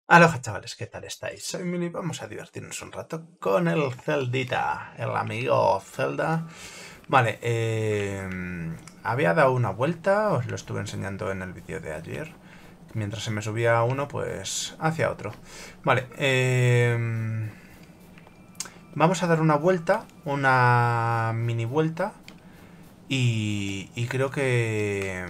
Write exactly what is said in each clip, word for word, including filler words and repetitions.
Aloha chavales, ¿qué tal estáis? Soy Mini, vamos a divertirnos un rato con el Zeldita, el amigo Zelda. Vale, eh, había dado una vuelta, os lo estuve enseñando en el vídeo de ayer. Mientras se me subía uno, pues hacia otro. Vale, eh, vamos a dar una vuelta, una mini vuelta. Y, y creo que...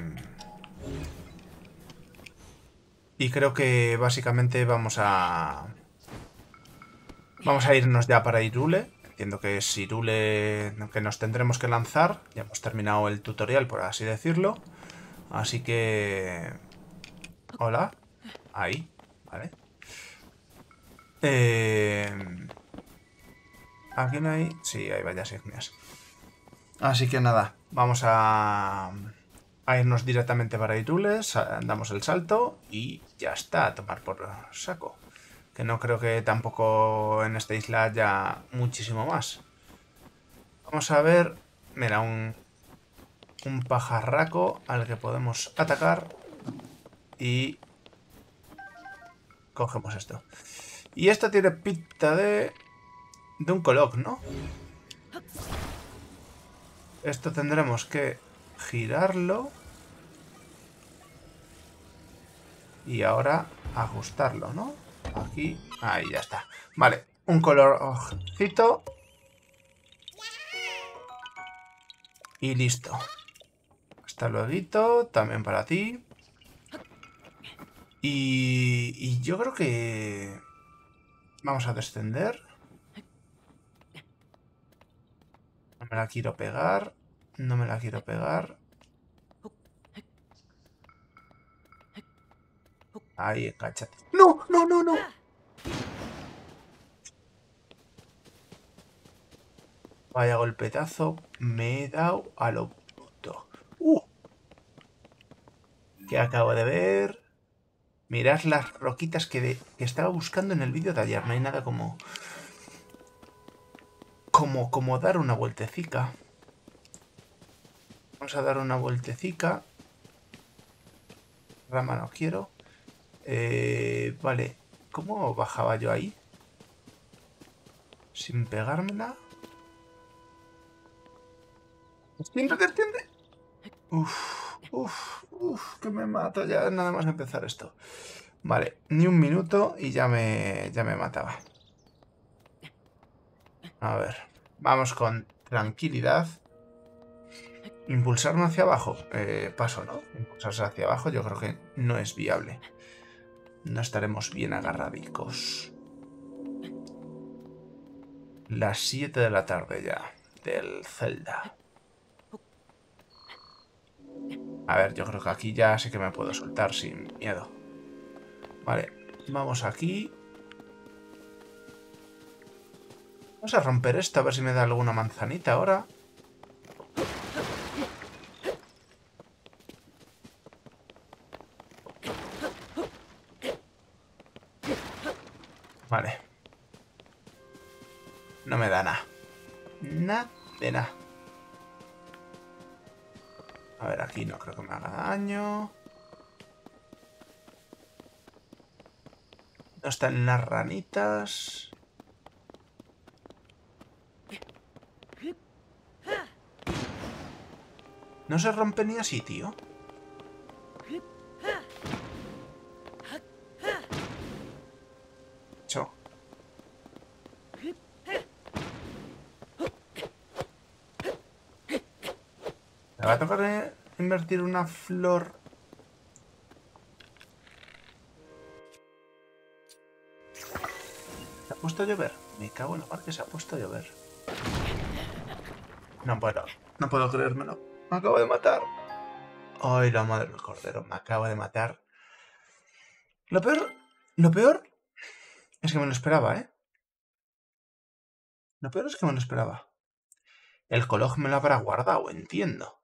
Y creo que básicamente vamos a... Vamos a irnos ya para Hyrule. Entiendo que es Hyrule que nos tendremos que lanzar. Ya hemos terminado el tutorial, por así decirlo. Así que... Hola. Ahí. Vale. Eh... ¿Aquí no hay? Sí, hay varias igneas. Así que nada. Vamos a... A irnos directamente para Hyrule. Damos el salto y ya está. A tomar por saco. Que no creo que tampoco en esta isla haya muchísimo más. Vamos a ver... Mira, un, un pajarraco al que podemos atacar. Y cogemos esto. Y esto tiene pinta de... De un Coloc, ¿no? Esto tendremos que girarlo. Y ahora ajustarlo, ¿no? Aquí. Ahí ya está. Vale, un colorcito. Y listo. Hasta luego. También para ti. Y, y yo creo que... Vamos a descender. No me la quiero pegar. No me la quiero pegar. Ahí, cáchate. ¡No, no, no, no! Vaya golpetazo. Me he dado a lo puto. ¡Uh! ¿Qué acabo de ver? Mirad las roquitas que, de, que estaba buscando en el vídeo de ayer. No hay nada como... Como, como dar una vueltecica. Vamos a dar una vueltecica. Rama no quiero. Eh, vale. ¿Cómo bajaba yo ahí? Sin pegármela. ¡Desciende, desciende! Uf, uf, uf, que me mato ya nada más empezar esto. Vale, ni un minuto y ya me, ya me mataba. A ver, vamos con tranquilidad. Impulsarme hacia abajo. Eh, paso, ¿no? Impulsarse hacia abajo yo creo que no es viable. No estaremos bien agarradicos. Las siete de la tarde ya. Del Zelda. A ver, yo creo que aquí ya sí que me puedo soltar sin miedo. Vale, vamos aquí. Vamos a romper esto, a ver si me da alguna manzanita ahora. Vale. No me da nada. Nada de nada. A ver, aquí no creo que me haga daño. No están las ranitas. No se rompe ni así, tío. Cho. Me va a tocar eh, invertir una flor. ¿Se ha puesto a llover? Me cago en la mar que se ha puesto a llover. No puedo. No puedo creérmelo. Me acabo de matar. Ay, la madre del cordero. Me acabo de matar. Lo peor... Lo peor... Es que me lo esperaba, ¿eh? Lo peor es que me lo esperaba. El Coloc me lo habrá guardado, entiendo.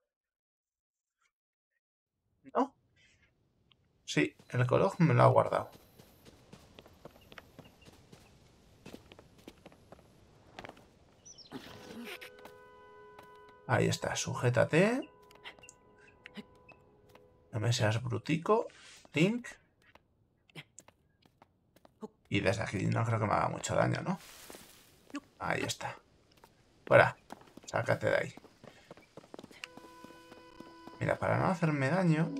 ¿No? Sí, el Coloc me lo ha guardado. Ahí está, sujétate. No me seas brutico. Link. Y desde aquí no creo que me haga mucho daño, ¿no? Ahí está. Fuera. Sácate de ahí. Mira, para no hacerme daño...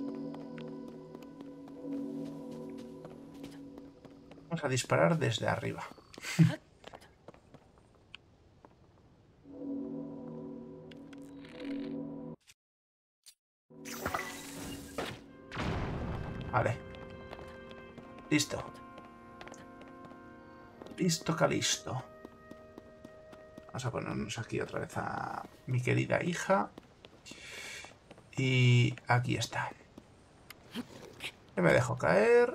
Vamos a disparar desde arriba. Vale. Listo. Listo, calisto. Vamos a ponernos aquí otra vez a mi querida hija. Y aquí está. Yo me dejo caer.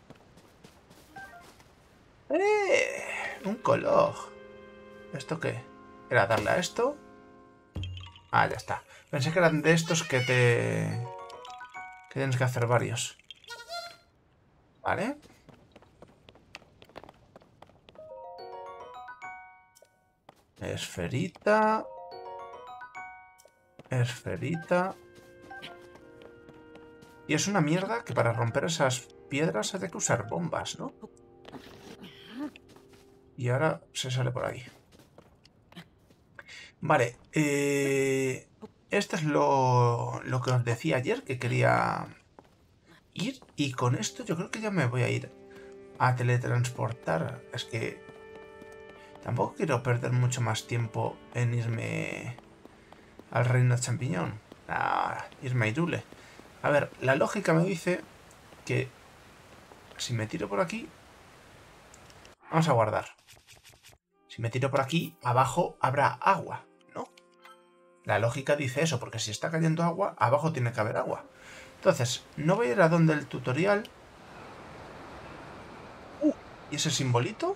¡Eh! Un color. ¿Esto qué? ¿Era darle a esto? Ah, ya está. Pensé que eran de estos que te... que tienes que hacer varios. Vale. Esferita. Esferita. Y es una mierda que para romper esas piedras hay que usar bombas, ¿no? Y ahora se sale por ahí. Vale. Eh, esto es lo, lo que os decía ayer, que quería ir. Y con esto yo creo que ya me voy a ir a teletransportar. Es que tampoco quiero perder mucho más tiempo en irme al reino champiñón. A irme a Hyrule. A ver, la lógica me dice que si me tiro por aquí... Vamos a guardar. Si me tiro por aquí, abajo habrá agua, ¿no? La lógica dice eso, porque si está cayendo agua, abajo tiene que haber agua. Entonces, no voy a ir a donde el tutorial... Uh, ¿y ese simbolito?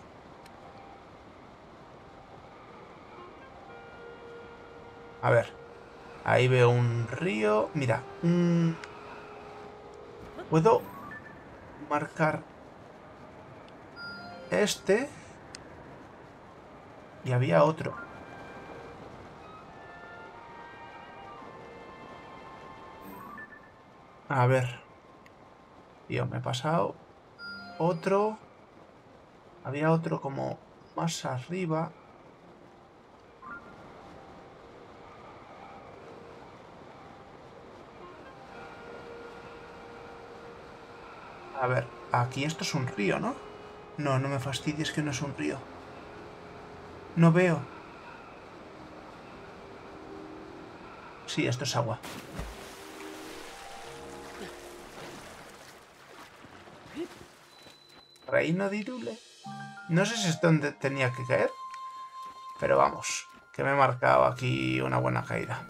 A ver, ahí veo un río... Mira, un... Puedo marcar este... Y había otro. A ver. Tío, me he pasado. Otro. Había otro como más arriba. A ver, aquí esto es un río, ¿no? No, no me fastidies que no es un río. No veo. Sí, esto es agua. Reino de Hyrule. No sé si es donde tenía que caer. Pero vamos, que me he marcado aquí una buena caída.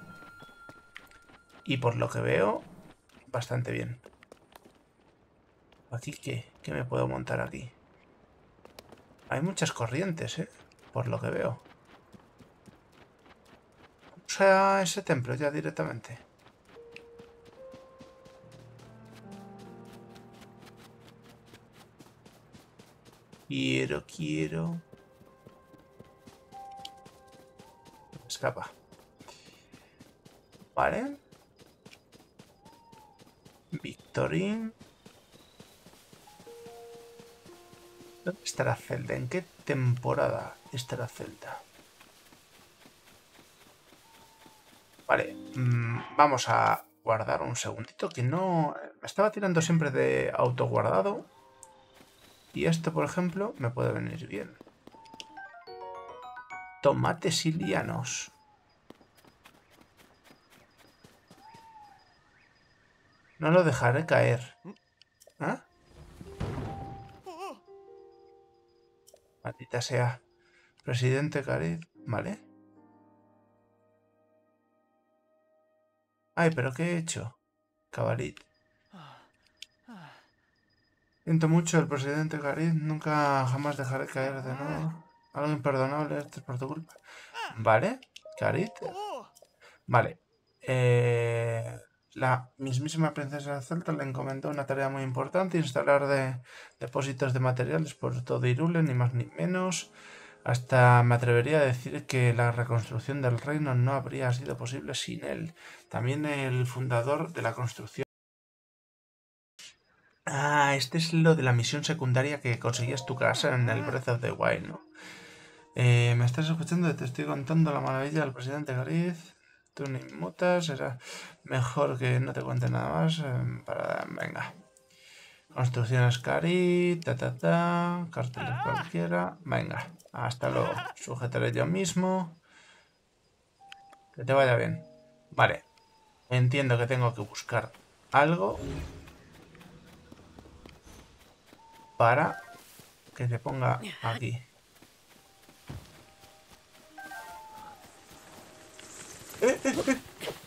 Y por lo que veo, bastante bien. ¿Aquí qué? ¿Qué me puedo montar aquí? Hay muchas corrientes, ¿eh? Por lo que veo. Vamos a ese templo ya directamente. Quiero, quiero... Escapa. Vale. Victorín. ¿Dónde estará Zelda? ¿En qué temporada estará Zelda? Vale, mmm, vamos a guardar un segundito, que no... Me estaba tirando siempre de autoguardado. Y esto, por ejemplo, me puede venir bien. Tomates ilianos. No lo dejaré caer. ¿Ah? Maldita sea. Presidente Carid. Vale. Ay, ¿pero qué he hecho? Cabalit. Siento mucho, el presidente Carid. Nunca jamás dejaré caer de nuevo. Algo imperdonable, esto es por tu culpa. Vale. Carid. Vale. Eh... La mismísima princesa Zelda le encomendó una tarea muy importante: instalar de depósitos de materiales por todo Hyrule, ni más ni menos. Hasta me atrevería a decir que la reconstrucción del reino no habría sido posible sin él. También el fundador de la construcción. Ah, este es lo de la misión secundaria que conseguías tu casa en el Breath of the Wild, ¿no? Eh, ¿me estás escuchando? Te estoy contando la maravilla del presidente Gariz. Tú ni mutas, será mejor que no te cuente nada más. eh, para... Venga. Construcciones Cari, ta ta ta, carteles cualquiera. Venga, hasta luego. Sujetaré yo mismo. Que te vaya bien. Vale, entiendo que tengo que buscar algo para que se ponga aquí. ¡Eh, eh, eh!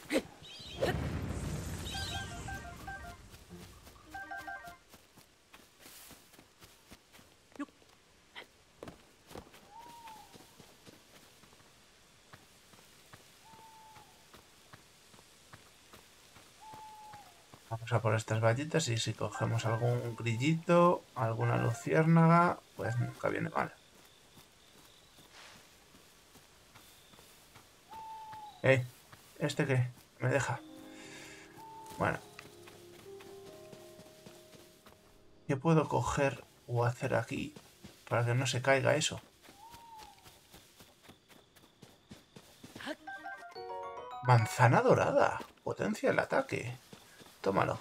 Vamos a por estas vallitas y si cogemos algún grillito, alguna luciérnaga, pues nunca viene mal. ¡Eh! ¿Este qué? ¿Me deja? Bueno. ¿Qué puedo coger o hacer aquí para que no se caiga eso? Manzana dorada. Potencia el ataque. Tómalo.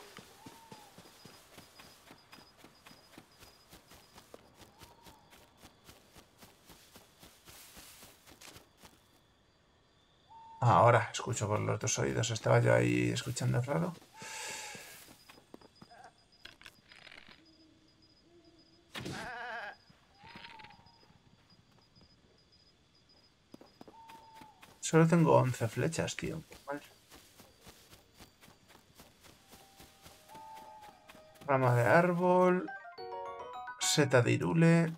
Ahora escucho por los dos oídos. Estaba yo ahí escuchando raro. Solo tengo once flechas, tío. Vale. Rama de árbol. Seta de irule.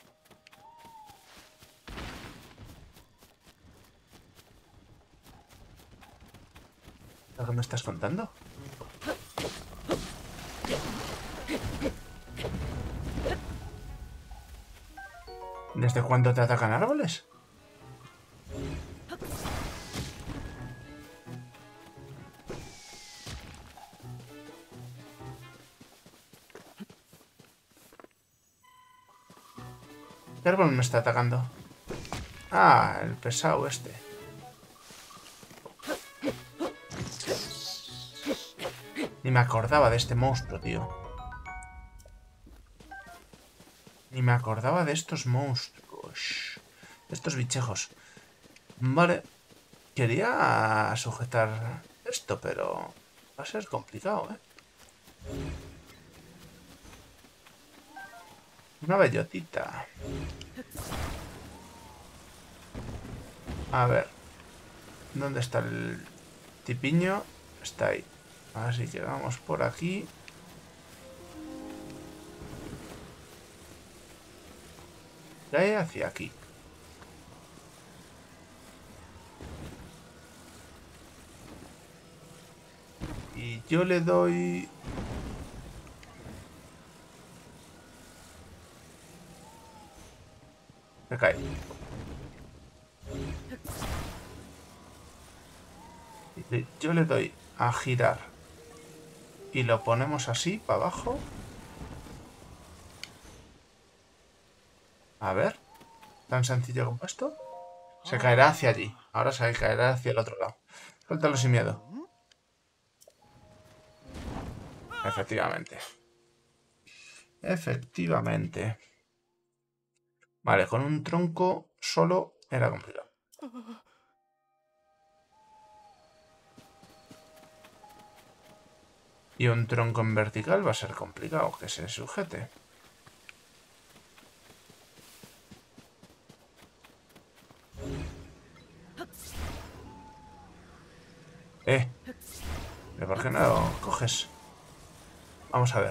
¿Lo que me estás contando? ¿Desde cuándo te atacan árboles? ¿Qué árbol me está atacando? Ah, el pesado este. Ni me acordaba de este monstruo, tío. Ni me acordaba de estos monstruos. De estos bichejos. Vale. Quería sujetar esto, pero va a ser complicado, ¿eh? Una bellotita. A ver. ¿Dónde está el tipiño? Está ahí. Así que vamos por aquí. Cae hacia aquí. Y yo le doy... Me cae. Y yo le doy a girar. Y lo ponemos así, para abajo. A ver. Tan sencillo como esto. Se caerá hacia allí. Ahora se caerá hacia el otro lado. Suéltalo sin miedo. Efectivamente. Efectivamente. Vale, con un tronco solo era complicado. Y un tronco en vertical va a ser complicado que se sujete. Eh. ¿Pero por qué no lo coges? Vamos a ver.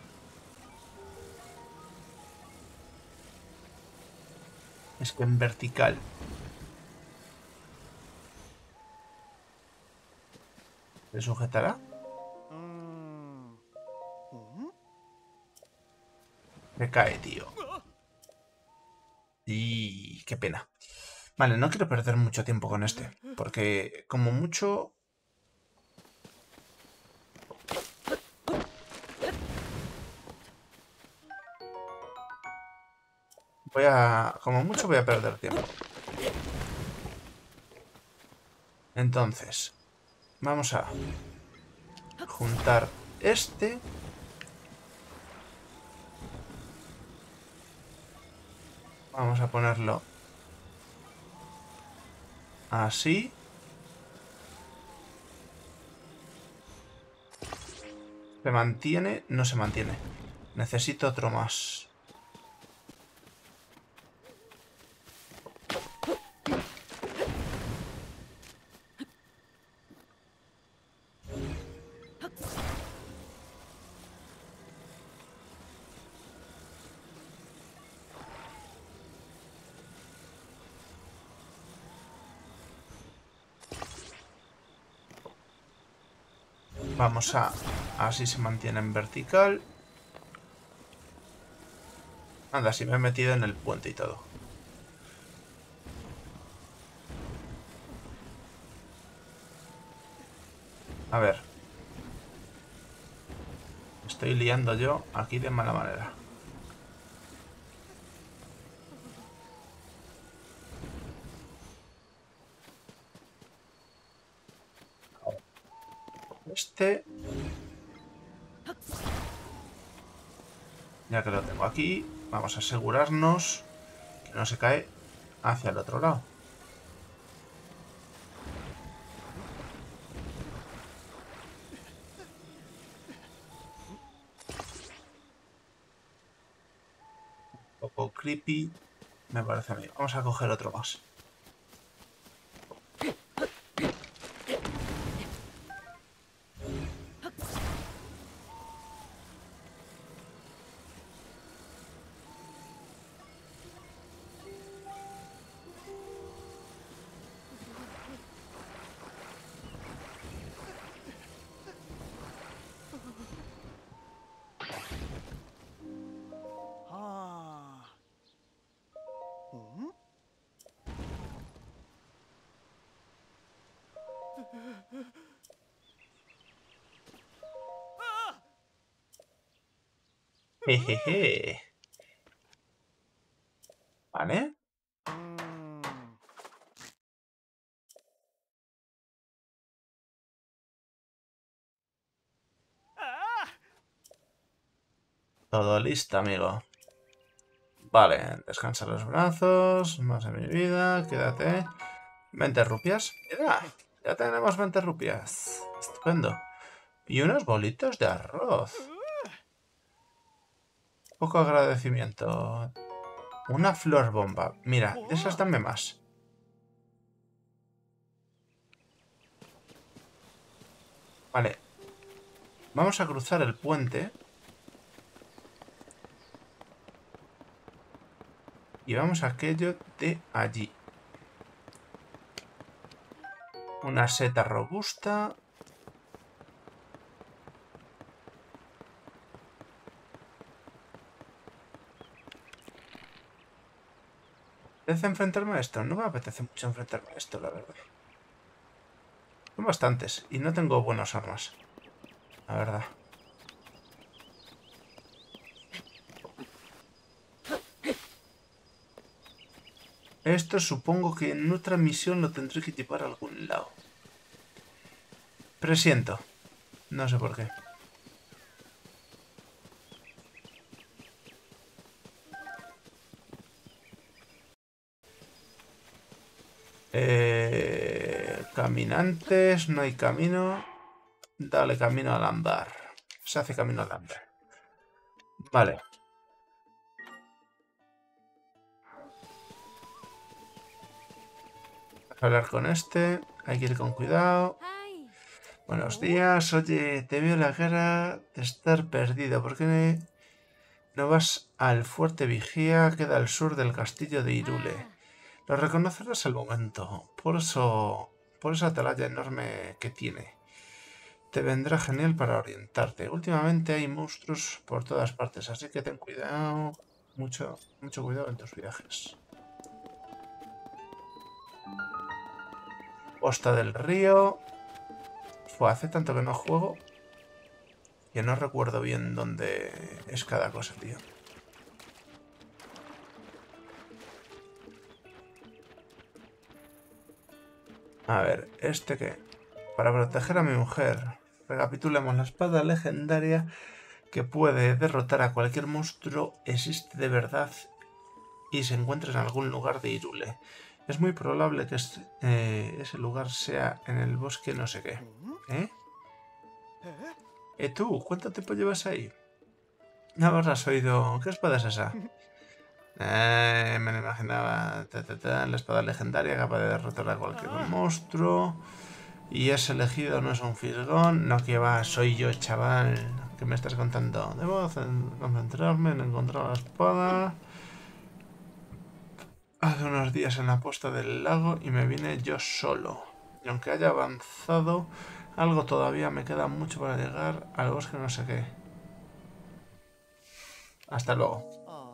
Es que en vertical. ¿Se sujetará? Me cae, tío. Y qué pena. Vale, no quiero perder mucho tiempo con este. Porque como mucho... Voy a... Como mucho voy a perder tiempo. Entonces, vamos a juntar este. Vamos a ponerlo así. ¿Se mantiene? No se mantiene. Necesito otro más. Vamos a... Así se mantiene en vertical. Anda, si me he metido en el puente y todo. A ver. Estoy liando yo aquí de mala manera. Este... Ya que lo tengo aquí, vamos a asegurarnos que no se cae hacia el otro lado. Un poco creepy, me parece a mí. Vamos a coger otro más. Jejeje. ¿Vale? Todo listo, amigo. Vale, descansa los brazos. Más de mi vida, quédate. veinte rupias. Mira, ya tenemos veinte rupias. Estupendo. Y unos bolitos de arroz. Poco agradecimiento. Una flor bomba. Mira, de esas dame más. Vale. Vamos a cruzar el puente. Y vamos a aquello de allí. Una seta robusta. ¿Me apetece enfrentarme a esto? No me apetece mucho enfrentarme a esto, la verdad. Son bastantes. Y no tengo buenas armas. La verdad. Esto supongo que en otra misión lo tendré que llevar a algún lado. Presiento. No sé por qué. Eh, caminantes, no hay camino. Dale camino al andar. Se hace camino al andar. Vale. Vamos a hablar con este. Hay que ir con cuidado. Buenos días. Oye, te veo la cara de estar perdido. ¿Por qué no vas al fuerte vigía? Queda al sur del castillo de Hyrule. Lo reconocerás al momento. Por eso... Por esa atalaya enorme que tiene. Te vendrá genial para orientarte. Últimamente hay monstruos por todas partes, así que ten cuidado. Mucho, mucho cuidado en tus viajes. Costa del río. Fue hace tanto que no juego que no recuerdo bien dónde es cada cosa, tío. A ver, ¿este qué? Para proteger a mi mujer. Recapitulemos, la espada legendaria que puede derrotar a cualquier monstruo existe de verdad y se encuentra en algún lugar de Hyrule. Es muy probable que es, eh, ese lugar sea en el bosque no sé qué. ¿Eh? ¿Eh tú? ¿Cuánto tiempo llevas ahí? No habrás oído... ¿Qué espada es esa? Eh, me lo imaginaba. Ta, ta, ta, la espada legendaria capaz de derrotar a cualquier monstruo. Y es elegido, no es un fisgón. No, que va, soy yo, chaval. ¿Qué me estás contando? Debo concentrarme en encontrar la espada. Hace unos días en la puesta del lago y me vine yo solo. Y aunque haya avanzado, algo todavía me queda mucho para llegar al bosque no sé qué. Hasta luego.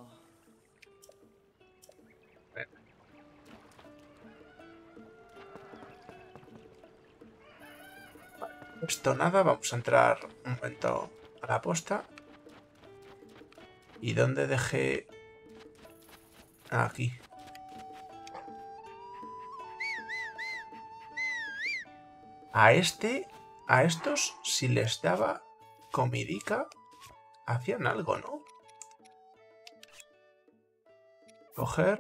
Esto nada, vamos a entrar un momento a la posta. ¿Y dónde dejé...? Aquí. A este, a estos, si les daba comidica, hacían algo, ¿no? Coger.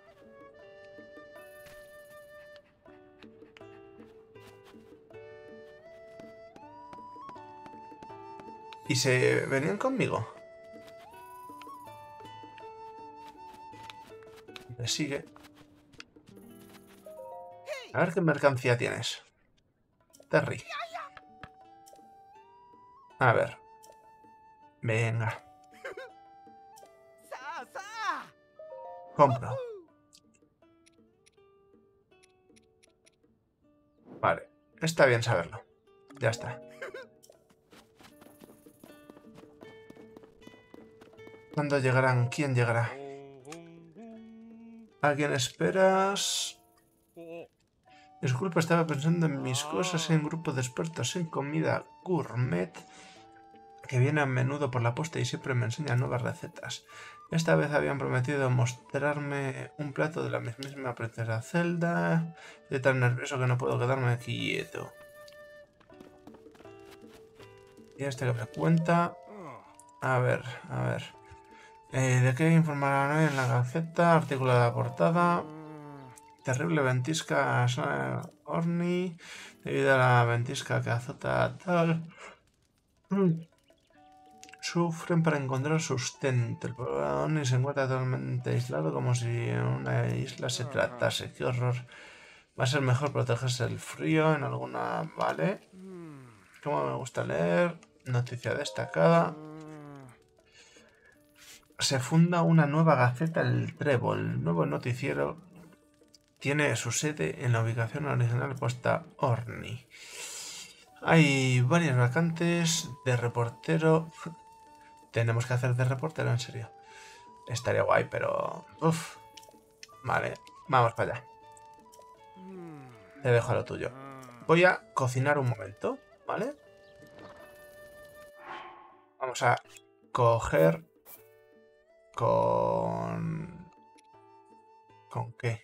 Y se venían conmigo. Me sigue. A ver qué mercancía tienes. Terry. A ver. Venga. Compro. Vale. Está bien saberlo. Ya está. ¿Cuándo llegarán? ¿Quién llegará? ¿A quién esperas? Disculpa, estaba pensando en mis cosas. Hay un grupo de expertos en comida gourmet que viene a menudo por la posta y siempre me enseñan nuevas recetas. Esta vez habían prometido mostrarme un plato de la mismísima princesa Zelda. Estoy tan nervioso que no puedo quedarme quieto. Y este que me cuenta... A ver, a ver... Eh, ¿De qué informarán hoy en la Gaceta? Artículo de la portada. Terrible ventisca Orni. Debido a la ventisca que azota tal. Sufren para encontrar sustento. El pueblo de Orni se encuentra totalmente aislado como si en una isla se tratase. ¡Qué horror! Va a ser mejor protegerse del frío en alguna... Vale. Como me gusta leer. Noticia destacada. Se funda una nueva Gaceta, el Trébol, nuevo noticiero. Tiene su sede en la ubicación original puesta Orni. Hay varias vacantes de reportero. Tenemos que hacer de reportero, en serio. Estaría guay, pero... Uf. Vale, vamos para allá. Te dejo lo tuyo. Voy a cocinar un momento, ¿vale? Vamos a coger... Con... ¿Con qué?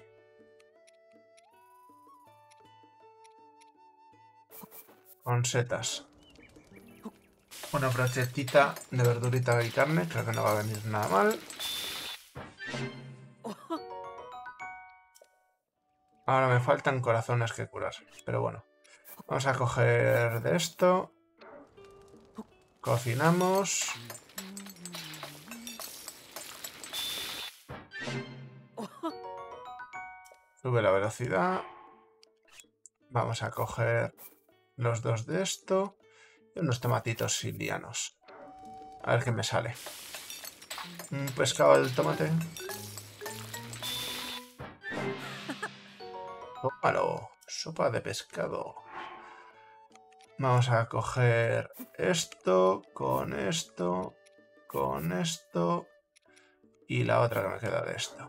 Con setas. Una brochetita de verdurita y carne. Creo que no va a venir nada mal. Ahora me faltan corazones que curar. Pero bueno. Vamos a coger de esto. Cocinamos. Sube la velocidad. Vamos a coger los dos de esto. Y unos tomatitos silianos. A ver qué me sale. Un pescado del tomate. Tómalo. Sopa de pescado. Vamos a coger esto con esto. Con esto. Y la otra que me queda de esto.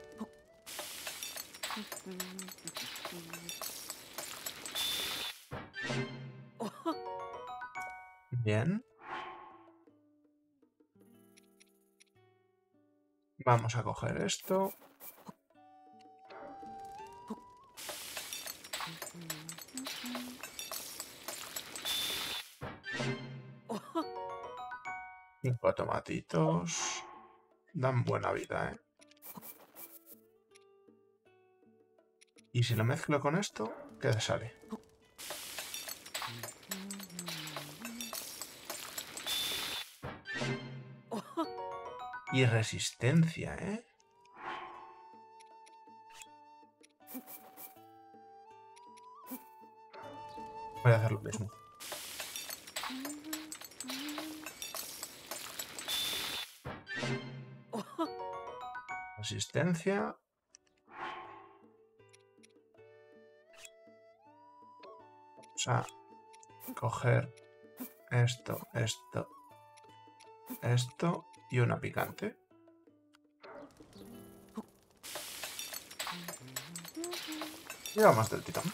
Bien. Vamos a coger esto. Cinco tomatitos. Dan buena vida, ¿eh? Y si lo mezclo con esto, ¿qué sale? Y resistencia, ¿eh? Voy a hacer lo mismo. Resistencia. Vamos a coger esto, esto, esto y una picante. Y vamos del tirón.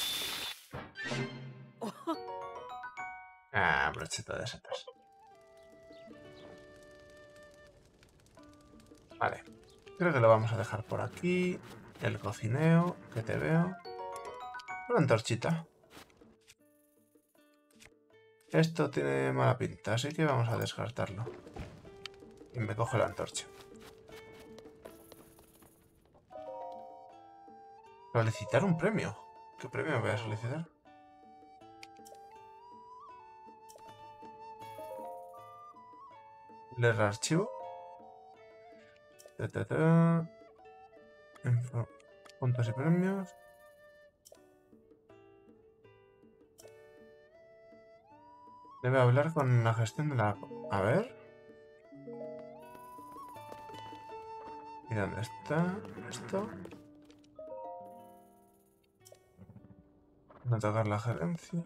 Ah, brocheta de setas. Vale. Creo que lo vamos a dejar por aquí. El cocineo, que te veo. Una antorchita. Esto tiene mala pinta, así que vamos a descartarlo. Y me coge la antorcha. Solicitar un premio. ¿Qué premio voy a solicitar? Leer archivo. Ta, ta, ta. Info. Puntos y premios. Debe hablar con la gestión de la... A ver. ¿Y dónde está esto? No tocar la gerencia.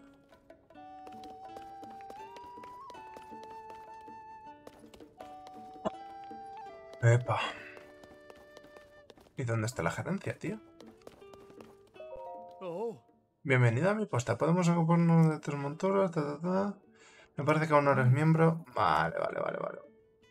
Epa. ¿Y dónde está la gerencia, tío? Oh. Bienvenida a mi posta. Podemos ocuparnos de tus monturas. Ta, ta, ta. Me parece que aún no eres miembro. Vale, vale, vale, vale.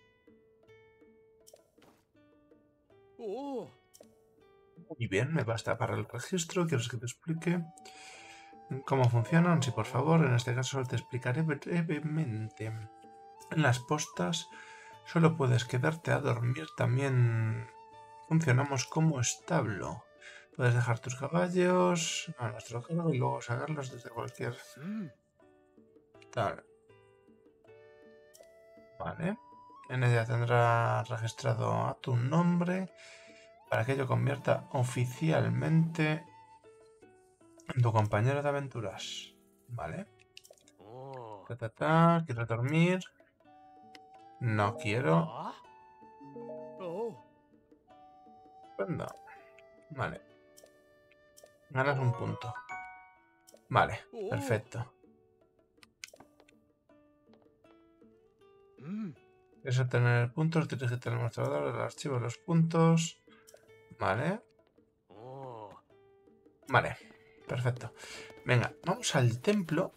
Oh. Muy bien, me basta para el registro. ¿Quieres que te explique cómo funcionan? Sí, por favor. En este caso te explicaré brevemente. En las postas solo puedes quedarte a dormir. También funcionamos como establo. Puedes dejar tus caballos a nuestro cargo y luego sacarlos desde cualquier... Mm. Tal. Vale. En ella tendrás registrado a tu nombre para que ello convierta oficialmente en tu compañero de aventuras. Vale. Oh. Ta, ta, ta. Quiero dormir. No quiero. Ah. Oh. Estupendo. Vale. Ganas un punto. Vale. Oh. Perfecto. Mm. ¿Quieres obtener puntos? Dirígete al mostrador del archivo de los puntos. Vale. Oh. Vale. Perfecto. Venga, vamos al templo.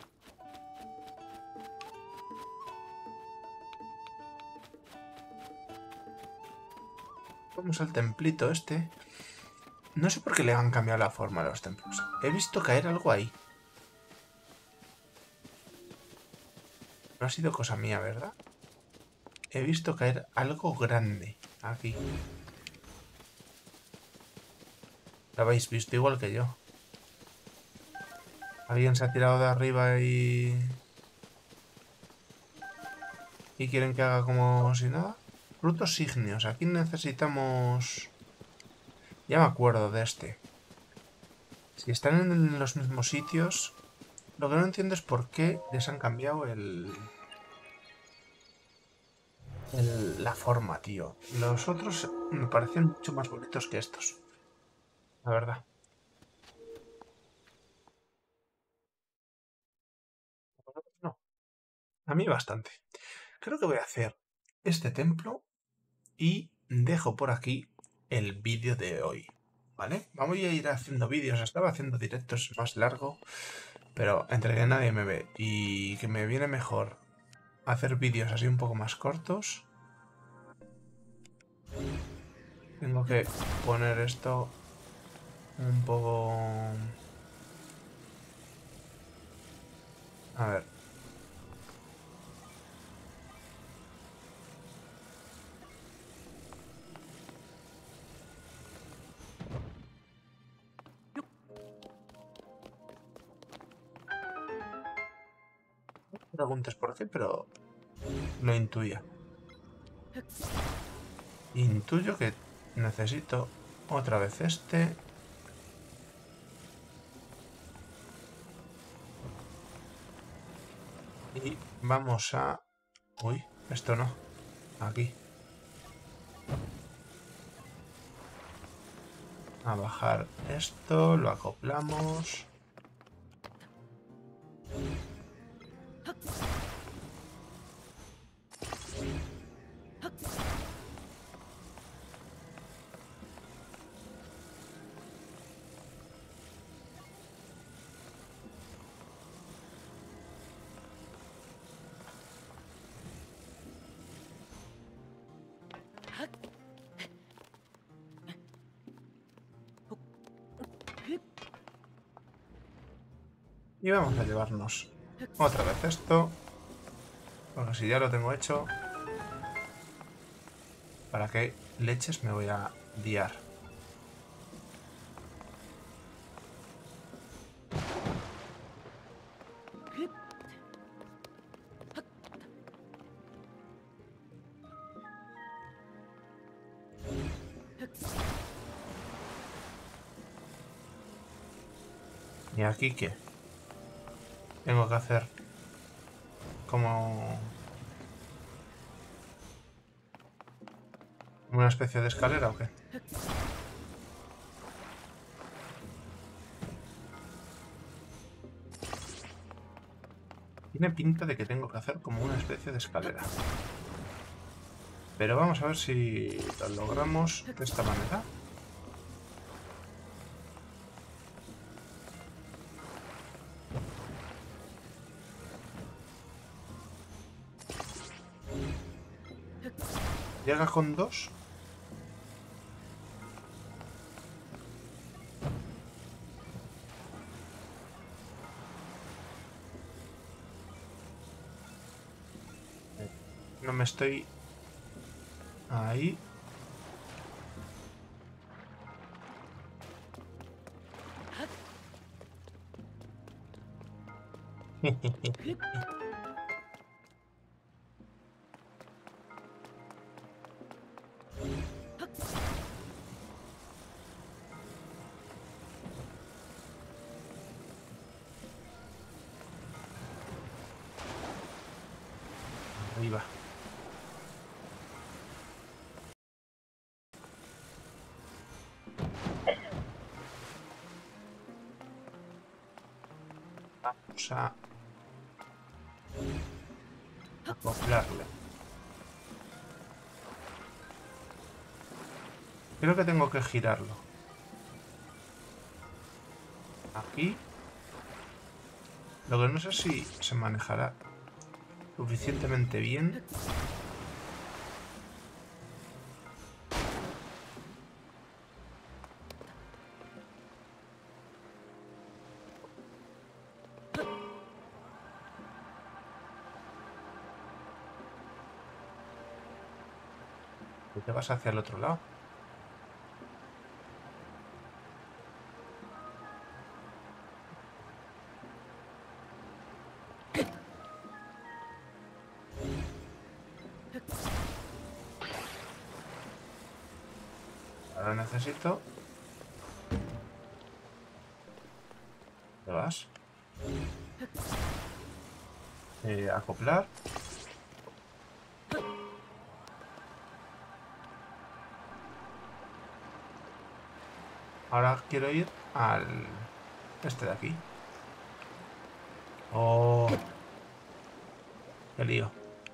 Vamos al templito este. No sé por qué le han cambiado la forma a los templos. He visto caer algo ahí. No ha sido cosa mía, ¿verdad? He visto caer algo grande aquí. Lo habéis visto igual que yo. Alguien se ha tirado de arriba y... ¿Y quieren que haga como si nada? Frutos ígneos. Aquí necesitamos... Ya me acuerdo de este. Si están en los mismos sitios... Lo que no entiendo es por qué les han cambiado el... el la forma, tío. Los otros me parecen mucho más bonitos que estos. La verdad. No. A mí bastante. Creo que voy a hacer este templo y dejo por aquí el vídeo de hoy. ¿Vale? Vamos a ir haciendo vídeos. Estaba haciendo directos más largo, pero entre que nadie me ve y que me viene mejor hacer vídeos así un poco más cortos, tengo que poner esto un poco... A ver. preguntes por qué, pero lo intuía. Intuyo que necesito otra vez este. Y vamos a... Uy, esto no. Aquí. A bajar esto, lo acoplamos. Y vamos a llevarnos otra vez esto. Porque si ya lo tengo hecho, ¿para qué leches me voy a liar? ¿Y aquí qué? Tengo que hacer como una especie de escalera o qué. Tiene pinta de que tengo que hacer como una especie de escalera. Pero vamos a ver si lo logramos de esta manera. Llega con dos. No me estoy... Ahí. Arriba. Vamos a acoplarle. Creo que tengo que girarlo. Aquí. Lo que no sé si se manejará suficientemente bien. ¿Y te vas hacia el otro lado? Ahora necesito... ¿Te vas? Eh, acoplar. Ahora quiero ir al... este de aquí. Oh, qué lío.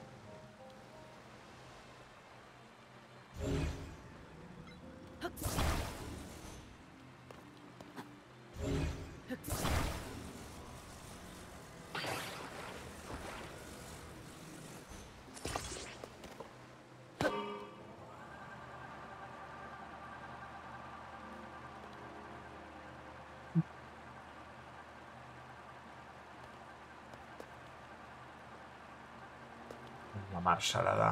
La marsalada.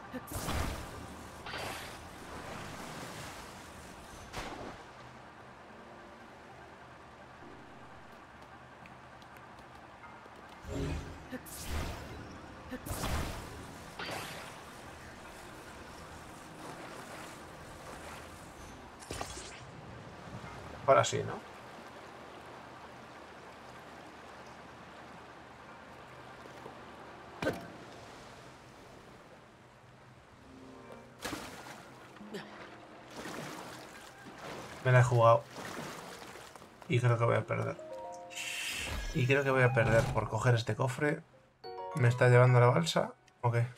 Ahora sí, ¿no? Me la he jugado. Y creo que voy a perder. Y creo que voy a perder por coger este cofre. ¿Me está llevando a la balsa? ¿O qué?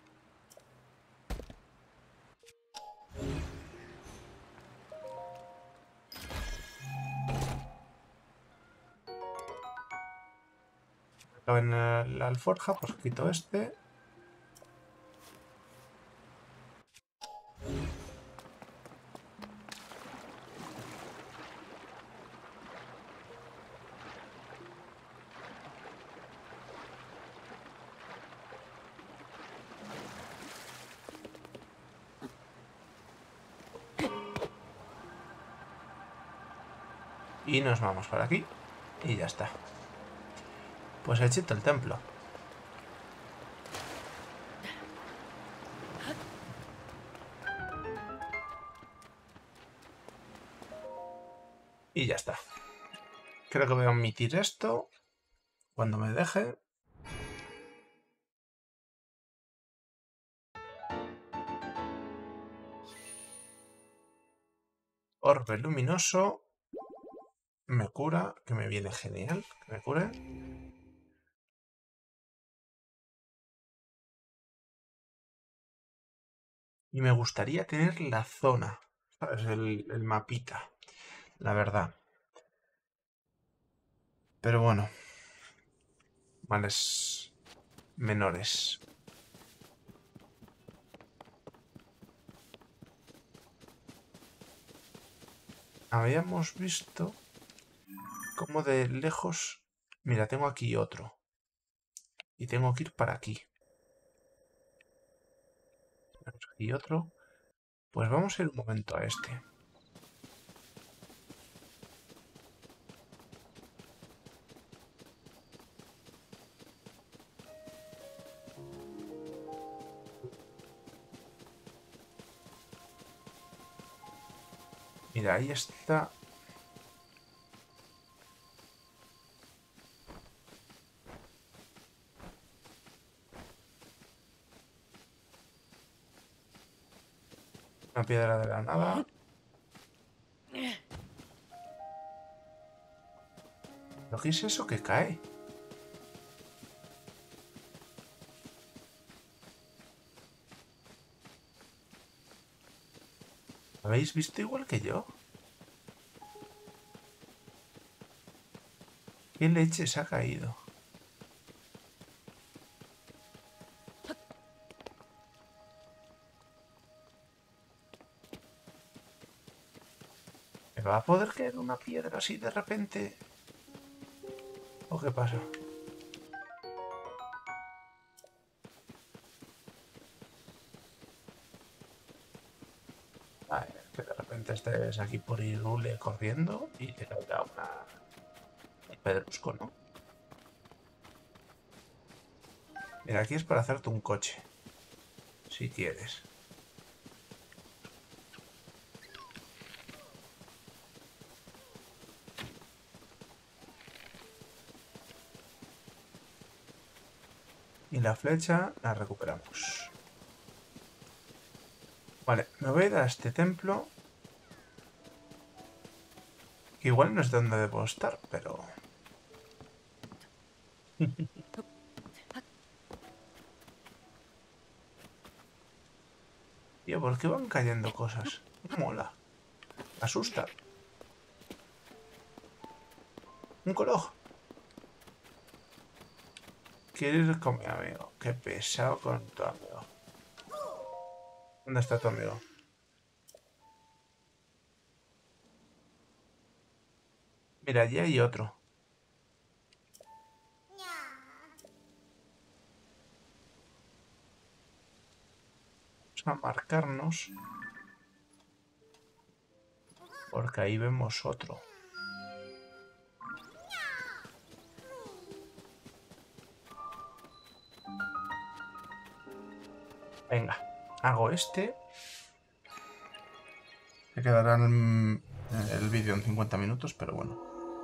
En la alforja, pues quito este. Y nos vamos por aquí. Y ya está. Pues hechito el templo. Y ya está. Creo que voy a omitir esto. Cuando me deje. Orbe luminoso. Me cura, que me viene genial. Que me cure. Y me gustaría tener la zona. ¿Sabes? El, el mapita. La verdad. Pero bueno. Males menores. Habíamos visto cómo de lejos... Mira, tengo aquí otro. Y tengo que ir para aquí. Tenemos aquí otro. Pues vamos a ir un momento a este. Mira, ahí está. Una piedra de la nada. ¿Lo que es eso que cae? ¿Habéis visto igual que yo? ¿Qué leche se ha caído? ¿Me va a poder caer una piedra así de repente? ¿O qué pasa? Ay, que de repente estés aquí por Irule corriendo y te caiga una... un pedrusco, ¿no? Mira, aquí es para hacerte un coche. Si quieres. Y la flecha la recuperamos. Vale, me voy a ir a este templo. Que igual no es donde debo estar, pero... Tío, ¿por qué van cayendo cosas? No mola. Asusta. Un coloj. Quiero ir con mi amigo. Qué pesado con tu amigo. ¿Dónde está tu amigo? Mira, allí hay otro. a marcarnos. Porque ahí vemos otro. Venga, hago este. Se quedará el, el vídeo en cincuenta minutos, pero bueno.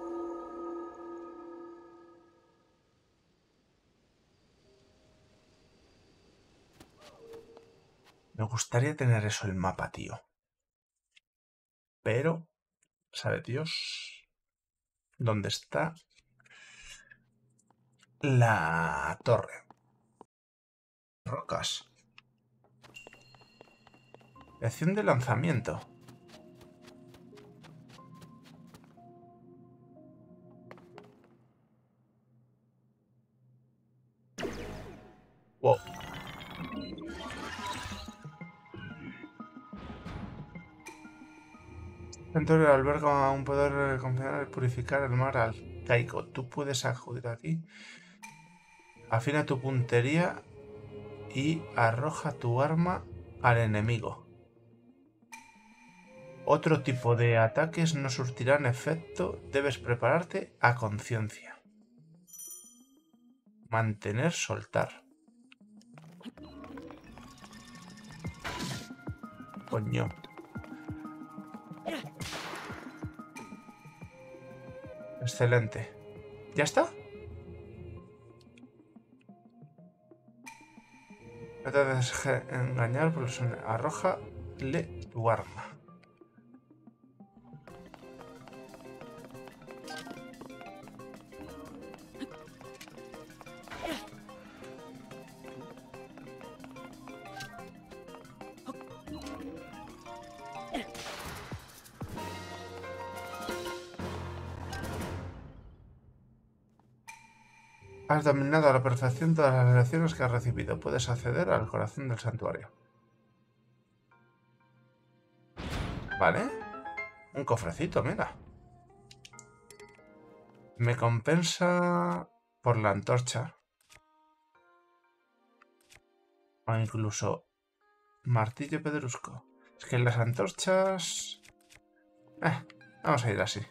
Me gustaría tener eso el mapa, tío. Pero, ¿sabe Dios dónde está la torre? Rocas. Acción de lanzamiento. Wow. Entonces alberga un poder confiar purificar el mar arcaico. Tú puedes acudir aquí. Afina tu puntería y arroja tu arma al enemigo. Otro tipo de ataques no surtirán efecto. Debes prepararte a conciencia. Mantener, soltar. Coño. Excelente. ¿Ya está? No te dejes engañar por el sonido. Arrójale tu arma. Has dominado a la perfección todas las lecciones que has recibido. Puedes acceder al corazón del santuario. Vale. Un cofrecito, mira. Me compensa por la antorcha. O incluso martillo pedrusco. Es que las antorchas... Eh, vamos a ir así.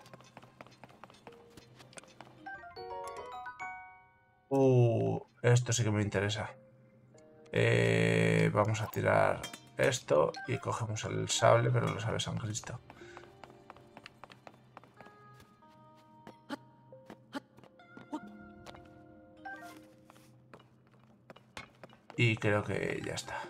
Uh, esto sí que me interesa. Eh, vamos a tirar esto y cogemos el sable, pero lo sabe San Cristo. Y creo que ya está.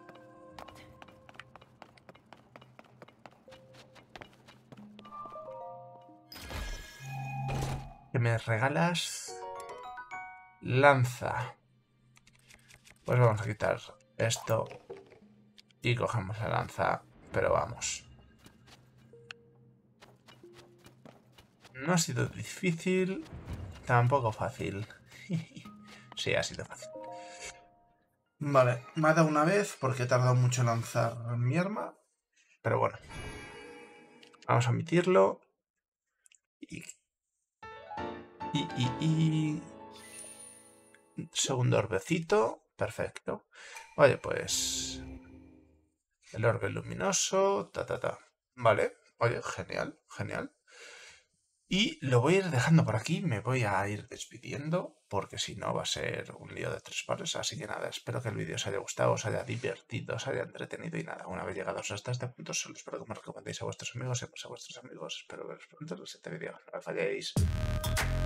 ¿Qué me regalas? Lanza. Pues vamos a quitar esto y cogemos la lanza, pero vamos. No ha sido difícil, tampoco fácil. Sí, ha sido fácil. Vale, me ha dado una vez porque he tardado mucho en lanzar mi arma, pero bueno. Vamos a omitirlo. Y... Y... y, y... Segundo orbecito. Perfecto. Oye, pues... El orbe luminoso. Ta, ta, ta. Vale. Oye, genial, genial. Y lo voy a ir dejando por aquí. Me voy a ir despidiendo. Porque si no va a ser un lío de tres pares. Así que nada, espero que el vídeo os haya gustado, os haya divertido, os haya entretenido. Y nada, una vez llegados hasta este punto, solo espero que me recomendéis a vuestros amigos y pues a vuestros amigos. Espero veros pronto en el siguiente vídeo. No me falléis.